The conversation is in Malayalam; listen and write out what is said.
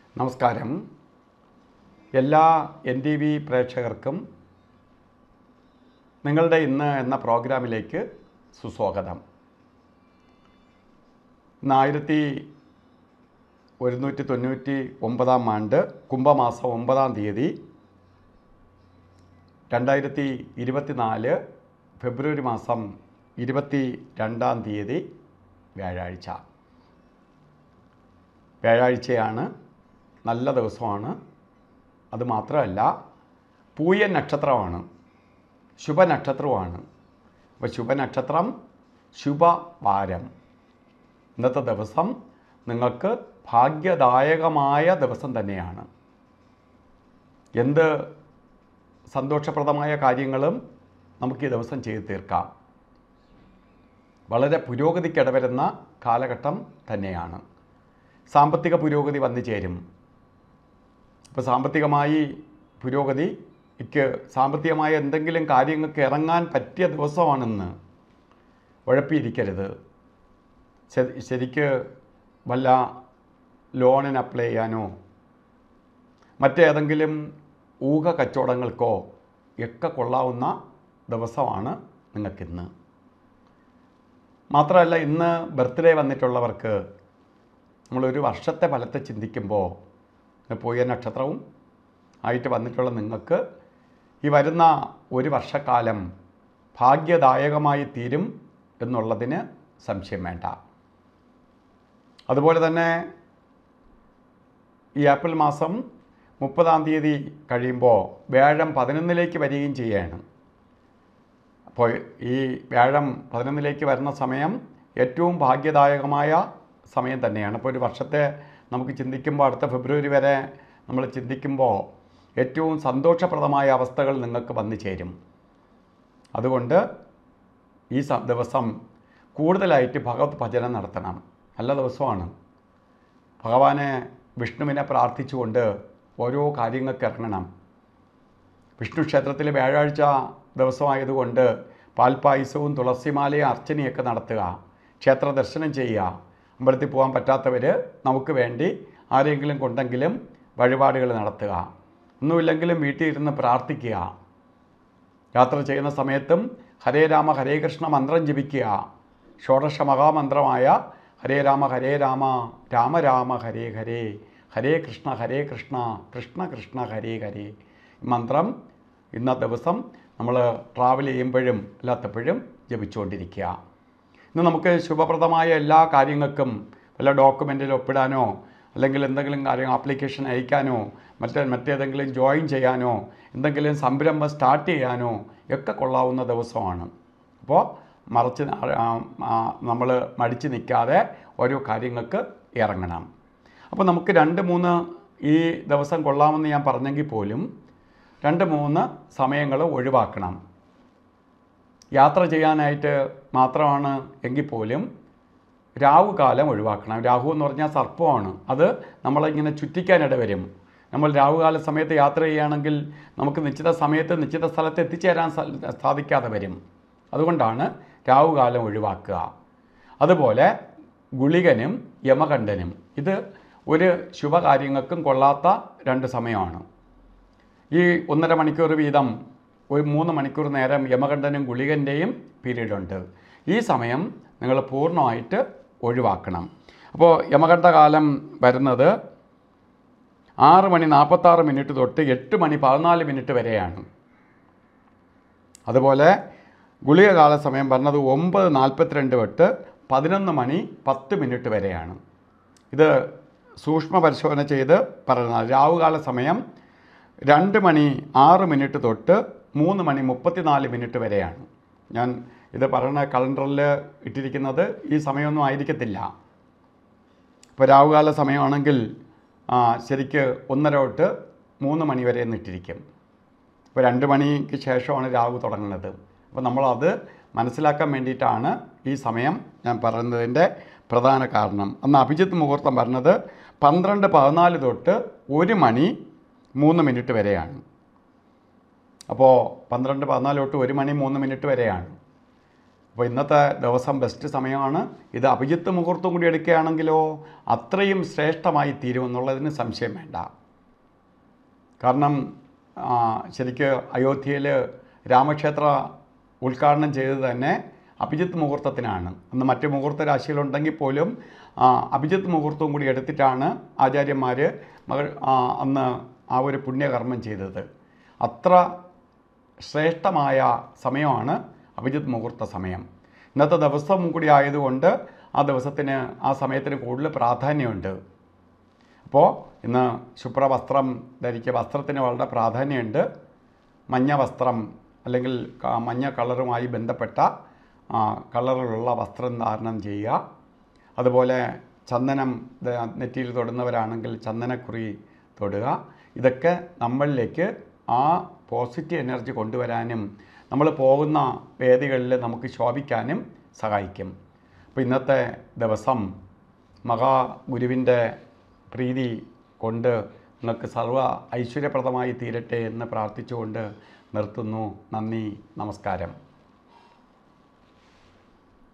നമസ്കാരം. എല്ലാ NTV പ്രേക്ഷകർക്കും നിങ്ങളുടെ ഇന്ന് എന്ന പ്രോഗ്രാമിലേക്ക് സുസ്വാഗതം. 1199 ആണ്ട് കുംഭമാസം 9-ാം തീയതി 2024 ഫെബ്രുവരി മാസം 22-ാം തീയതി വ്യാഴാഴ്ചയാണ്. നല്ല ദിവസമാണ്. അതുമാത്രമല്ല, പൂയൻ നക്ഷത്രമാണ്, ശുഭനക്ഷത്രമാണ്. അപ്പോൾ ശുഭനക്ഷത്രം, ശുഭവാരം. ഇന്നത്തെ ദിവസം നിങ്ങൾക്ക് ഭാഗ്യദായകമായ ദിവസം തന്നെയാണ്. എന്ത് സന്തോഷപ്രദമായ കാര്യങ്ങളും നമുക്ക് ഈ ദിവസം ചെയ്തു തീർക്കാം. വളരെ പുരോഗതിക്കിടവരുന്ന കാലഘട്ടം തന്നെയാണ്. സാമ്പത്തിക പുരോഗതി വന്നു ചേരും. ഇപ്പോൾ സാമ്പത്തികമായി പുരോഗതിക്ക് സാമ്പത്തികമായ എന്തെങ്കിലും കാര്യങ്ങൾക്ക് ഇറങ്ങാൻ പറ്റിയ ദിവസമാണെന്ന് ഉഴപ്പിയിരിക്കരുത്. ശരിക്ക് വല്ല ലോണിന് അപ്ലൈ ചെയ്യാനോ മറ്റേതെങ്കിലും ഊഹ കച്ചവടങ്ങൾക്കോ ഒക്കെ കൊള്ളാവുന്ന ദിവസമാണ് നിങ്ങൾക്കിന്ന്. മാത്രമല്ല, ഇന്ന് ബർത്ത്ഡേ വന്നിട്ടുള്ളവർക്ക് നമ്മളൊരു വർഷത്തെ ഫലത്തെ ചിന്തിക്കുമ്പോൾ പൂയ നക്ഷത്രവും ആയിട്ട് വന്നിട്ടുള്ള നിങ്ങൾക്ക് ഈ വരുന്ന ഒരു വർഷക്കാലം ഭാഗ്യദായകമായി തീരും എന്നുള്ളതിന് സംശയം വേണ്ട. അതുപോലെ തന്നെ ഈ ഏപ്രിൽ മാസം 30-ാം തീയതി കഴിയുമ്പോൾ വ്യാഴം 11-ലേക്ക് വരികയും ചെയ്യുകയാണ്. അപ്പോൾ ഈ വ്യാഴം 11-ലേക്ക് വരുന്ന സമയം ഏറ്റവും ഭാഗ്യദായകമായ സമയം തന്നെയാണ്. അപ്പോൾ ഒരു വർഷത്തെ നമുക്ക് ചിന്തിക്കുമ്പോൾ അടുത്ത ഫെബ്രുവരി വരെ നമ്മൾ ചിന്തിക്കുമ്പോൾ ഏറ്റവും സന്തോഷപ്രദമായ അവസ്ഥകൾ നിങ്ങൾക്ക് വന്നു ചേരും. അതുകൊണ്ട് ഈ ദിവസം കൂടുതലായിട്ട് ഭഗവത് ഭജനം നടത്തണം. നല്ല ദിവസമാണ്. ഭഗവാനെ വിഷ്ണുവിനെ പ്രാർത്ഥിച്ചുകൊണ്ട് ഓരോ കാര്യങ്ങൾക്ക് ഇറങ്ങണം. വിഷ്ണു ക്ഷേത്രത്തിൽ വ്യാഴാഴ്ച ദിവസമായതുകൊണ്ട് പാൽപ്പായസവും തുളസിമാലയും അർച്ചനയൊക്കെ നടത്തുക, ക്ഷേത്ര ദർശനം ചെയ്യുക. അമ്പലത്തിൽ പോകാൻ പറ്റാത്തവർ നമുക്ക് വേണ്ടി ആരെങ്കിലും കൊണ്ടെങ്കിലും വഴിപാടുകൾ നടത്തുക. ഒന്നുമില്ലെങ്കിലും വീട്ടിൽ ഇരുന്ന് പ്രാർത്ഥിക്കുക. യാത്ര ചെയ്യുന്ന സമയത്തും ഹരേ രാമ ഹരേ കൃഷ്ണ മന്ത്രം ജപിക്കുക. ഷോഡശ മഹാമന്ത്രമായ ഹരേ രാമ രാമ രാമ ഹരേ ഹരേ, ഹരേ കൃഷ്ണ കൃഷ്ണ കൃഷ്ണ ഹരേ ഹരേ മന്ത്രം ഇന്നത്തെ ദിവസം നമ്മൾ ട്രാവൽ ചെയ്യുമ്പോഴും അല്ലാത്തപ്പോഴും ജപിച്ചുകൊണ്ടിരിക്കുക. ഇന്ന് നമുക്ക് ശുഭപ്രദമായ എല്ലാ കാര്യങ്ങൾക്കും വല്ല ഡോക്യുമെൻറ്റിൽ ഒപ്പിടാനോ അല്ലെങ്കിൽ എന്തെങ്കിലും കാര്യം ആപ്ലിക്കേഷൻ അയക്കാനോ മറ്റേതെങ്കിലും ജോയിൻ ചെയ്യാനോ എന്തെങ്കിലും സംരംഭം സ്റ്റാർട്ട് ചെയ്യാനോ ഒക്കെ കൊള്ളാവുന്ന ദിവസമാണ്. അപ്പോൾ നമ്മൾ മടിച്ച് നിൽക്കാതെ ഓരോ കാര്യങ്ങൾക്ക് ഇറങ്ങണം. അപ്പോൾ നമുക്ക് 2-3 ഈ ദിവസം കൊള്ളാമെന്ന് ഞാൻ പറഞ്ഞെങ്കിൽ പോലും 2-3 സമയങ്ങൾ ഒഴിവാക്കണം. യാത്ര ചെയ്യാനായിട്ട് മാത്രമാണ് എങ്കിൽ പോലും രാവുകാലം ഒഴിവാക്കണം. രാഹു എന്ന് പറഞ്ഞാൽ സർപ്പമാണ്. അത് നമ്മളിങ്ങനെ ചുറ്റിക്കാനിട വരും. നമ്മൾ രാവുകാല സമയത്ത് യാത്ര ചെയ്യുകയാണെങ്കിൽ നമുക്ക് നിശ്ചിത സമയത്ത് നിശ്ചിത സ്ഥലത്ത് എത്തിച്ചേരാൻ സാധിക്കാതെ വരും. അതുകൊണ്ടാണ് രാവുകാലം ഒഴിവാക്കുക. അതുപോലെ ഗുളികനും യമകണ്ഠനും ഇത് ഒരു ശുഭകാര്യങ്ങൾക്കും കൊള്ളാത്ത 2 സമയമാണ്. ഈ 1.5 മണിക്കൂർ വീതം ഒരു 3 മണിക്കൂർ നേരം യമകണ്ഠനും ഗുളികൻ്റെയും പീരീഡുണ്ട്. ഈ സമയം നിങ്ങൾ പൂർണ്ണമായിട്ട് ഒഴിവാക്കണം. അപ്പോൾ യമകണ്ഠകാലം വരുന്നത് 6:46 തൊട്ട് 8:14 വരെയാണ്. അതുപോലെ ഗുളികകാല സമയം പറഞ്ഞത് 9:42 തൊട്ട് 11:10 വരെയാണ്. ഇത് സൂക്ഷ്മ പരിശോധന ചെയ്ത് പറയുന്നത്. രാവുകാല സമയം 2:06 തൊട്ട് 3:34 വരെയാണ്. ഞാൻ ഇത് പറയുന്ന കലണ്ടറിൽ ഇട്ടിരിക്കുന്നത് ഈ സമയമൊന്നും ആയിരിക്കത്തില്ല. ഇപ്പോൾ രാവുകാല സമയമാണെങ്കിൽ ശരിക്ക് 1:30 തൊട്ട് 3 മണി വരെ ഇട്ടിരിക്കും. ഇപ്പോൾ 2 മണിക്ക് ശേഷമാണ് രാവു തുടങ്ങുന്നത്. അപ്പോൾ നമ്മളത് മനസ്സിലാക്കാൻ വേണ്ടിയിട്ടാണ് ഈ സമയം ഞാൻ പറയുന്നതിൻ്റെ പ്രധാന കാരണം. അന്ന് അഭിജിത്ത് മുഹൂർത്തം പറഞ്ഞത് 12:14 തൊട്ട് 1:03 വരെയാണ്. അപ്പോൾ 12:14 തൊട്ട് 1:03 വരെയാണ്. അപ്പോൾ ഇന്നത്തെ ദിവസം ബെസ്റ്റ് സമയമാണ്. ഇത് അഭിജിത്ത് മുഹൂർത്തം കൂടി എടുക്കുകയാണെങ്കിലോ അത്രയും ശ്രേഷ്ഠമായി തീരുമെന്നുള്ളതിന് സംശയം വേണ്ട. കാരണം ശരിക്ക് അയോധ്യയിൽ രാമക്ഷേത്ര ഉദ്ഘാടനം ചെയ്തത് തന്നെ അഭിജിത്ത് മുഹൂർത്തത്തിനാണ്. അന്ന് മറ്റ് മുഹൂർത്ത രാശികളുണ്ടെങ്കിൽ പോലും അഭിജിത്ത് മുഹൂർത്തവും കൂടി എടുത്തിട്ടാണ് ആചാര്യന്മാർ അന്ന് ആ ഒരു പുണ്യകർമ്മം ചെയ്തത്. അത്ര ശ്രേഷ്ഠമായ സമയമാണ് അഭിജിത്ത് മുഹൂർത്ത സമയം. ഇന്നത്തെ ദിവസം കൂടി ആയതുകൊണ്ട് ആ ദിവസത്തിന് ആ സമയത്തിന് കൂടുതൽ പ്രാധാന്യമുണ്ട്. അപ്പോൾ ഇന്ന് ശുഭ്രവസ്ത്രം ധരിക്കുക. വസ്ത്രത്തിന് വളരെ പ്രാധാന്യമുണ്ട്. മഞ്ഞ വസ്ത്രം അല്ലെങ്കിൽ മഞ്ഞ കളറുമായി ബന്ധപ്പെട്ട കളറിലുള്ള വസ്ത്രം ധാരണം ചെയ്യുക. അതുപോലെ ചന്ദനം നെറ്റിയിൽ തൊടുന്നവരാണെങ്കിൽ ചന്ദനക്കുറി തൊടുക. ഇതൊക്കെ നമ്മളിലേക്ക് ആ പോസിറ്റീവ് എനർജി കൊണ്ടുവരാനും നമ്മൾ പോകുന്ന വേദികളിൽ നമുക്ക് ശോഭിക്കാനും സഹായിക്കും. അപ്പോൾ ഇന്നത്തെ ദിവസം മഹാഗുരുവിൻ്റെ പ്രീതി കൊണ്ട് നിങ്ങൾക്ക് സർവ്വ ഐശ്വര്യപ്രദമായി തീരട്ടെ എന്ന് പ്രാർത്ഥിച്ചുകൊണ്ട് നിർത്തുന്നു. നന്ദി, നമസ്കാരം.